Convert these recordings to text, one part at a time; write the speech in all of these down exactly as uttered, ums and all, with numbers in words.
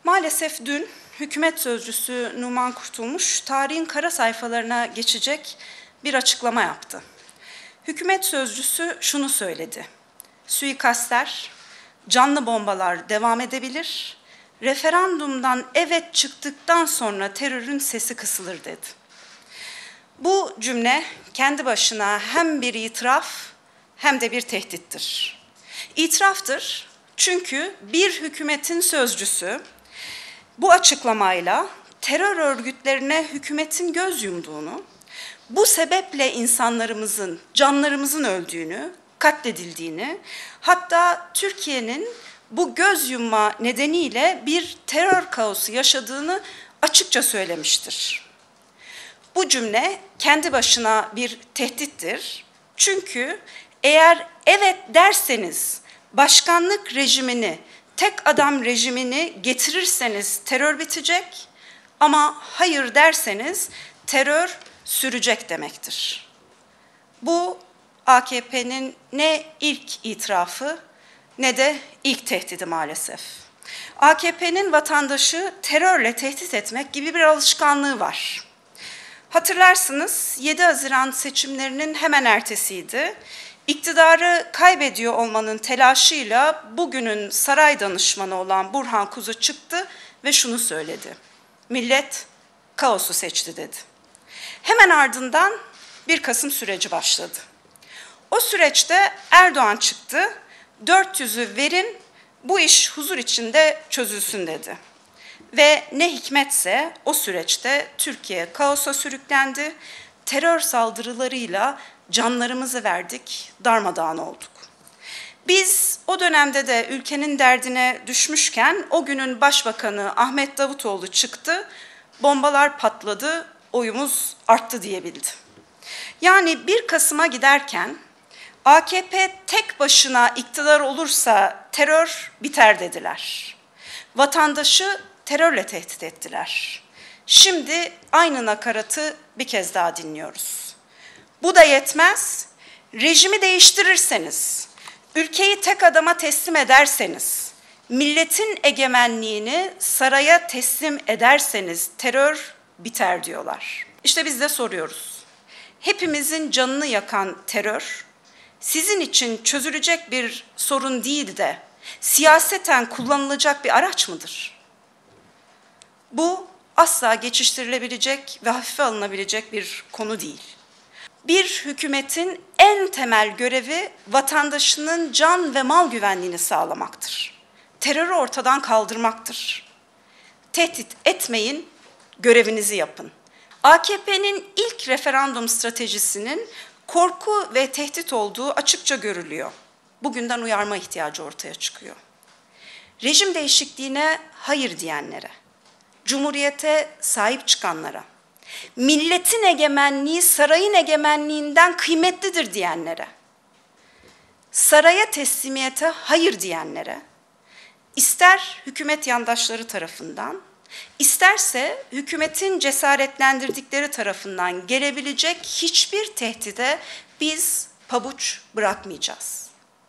Maalesef dün hükümet sözcüsü Numan Kurtulmuş tarihin kara sayfalarına geçecek bir açıklama yaptı. Hükümet sözcüsü şunu söyledi: suikastler, canlı bombalar devam edebilir, referandumdan evet çıktıktan sonra terörün sesi kısılır dedi. Bu cümle kendi başına hem bir itiraf hem de bir tehdittir. İtiraftır çünkü bir hükümetin sözcüsü bu açıklamayla terör örgütlerine hükümetin göz yumduğunu, bu sebeple insanlarımızın, canlarımızın öldüğünü, katledildiğini, hatta Türkiye'nin bu göz yumma nedeniyle bir terör kaosu yaşadığını açıkça söylemiştir. Bu cümle kendi başına bir tehdittir. Çünkü eğer evet derseniz, başkanlık rejimini, tek adam rejimini getirirseniz terör bitecek, ama hayır derseniz terör sürecek demektir. Bu A K P'nin ne ilk itirafı ne de ilk tehdidi maalesef. A K P'nin vatandaşı terörle tehdit etmek gibi bir alışkanlığı var. Hatırlarsınız, yedi Haziran seçimlerinin hemen ertesiydi. İktidarı kaybediyor olmanın telaşıyla bugünün saray danışmanı olan Burhan Kuzu çıktı ve şunu söyledi: millet kaosu seçti dedi. Hemen ardından bir Kasım süreci başladı. O süreçte Erdoğan çıktı, dört yüzü verin, bu iş huzur içinde çözülsün dedi. Ve ne hikmetse o süreçte Türkiye kaosa sürüklendi, terör saldırılarıyla canlarımızı verdik, darmadağın olduk. Biz o dönemde de ülkenin derdine düşmüşken o günün Başbakanı Ahmet Davutoğlu çıktı, bombalar patladı, oyumuz arttı diyebildi. Yani bir Kasım'a giderken A K P tek başına iktidar olursa terör biter dediler. Vatandaşı terörle tehdit ettiler. Şimdi aynı nakaratı bir kez daha dinliyoruz. Bu da yetmez, rejimi değiştirirseniz, ülkeyi tek adama teslim ederseniz, milletin egemenliğini saraya teslim ederseniz terör biter diyorlar. İşte biz de soruyoruz. Hepimizin canını yakan terör, sizin için çözülecek bir sorun değil de siyaseten kullanılacak bir araç mıdır? Bu asla geçiştirilebilecek ve hafife alınabilecek bir konu değil. Bir hükümetin en temel görevi vatandaşının can ve mal güvenliğini sağlamaktır. Terörü ortadan kaldırmaktır. Tehdit etmeyin, görevinizi yapın. A K P'nin ilk referandum stratejisinin korku ve tehdit olduğu açıkça görülüyor. Bugünden uyarma ihtiyacı ortaya çıkıyor. Rejim değişikliğine hayır diyenlere, Cumhuriyete sahip çıkanlara, milletin egemenliği sarayın egemenliğinden kıymetlidir diyenlere, saraya teslimiyete hayır diyenlere, ister hükümet yandaşları tarafından, isterse hükümetin cesaretlendirdikleri tarafından gelebilecek hiçbir tehdide biz pabuç bırakmayacağız.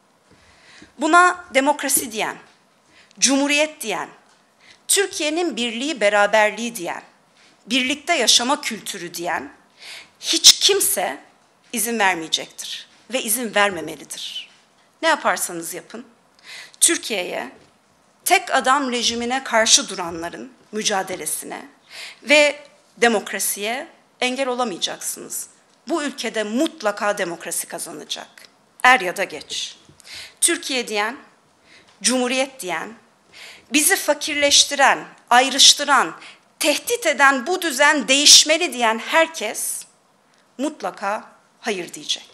Buna demokrasi diyen, cumhuriyet diyen, Türkiye'nin birliği, beraberliği diyen, birlikte yaşama kültürü diyen hiç kimse izin vermeyecektir ve izin vermemelidir. Ne yaparsanız yapın, Türkiye'ye, tek adam rejimine karşı duranların mücadelesine ve demokrasiye engel olamayacaksınız. Bu ülkede mutlaka demokrasi kazanacak. Er ya da geç. Türkiye diyen, cumhuriyet diyen, bizi fakirleştiren, ayrıştıran, tehdit eden bu düzen değişmeli diyen herkes mutlaka hayır diyecek.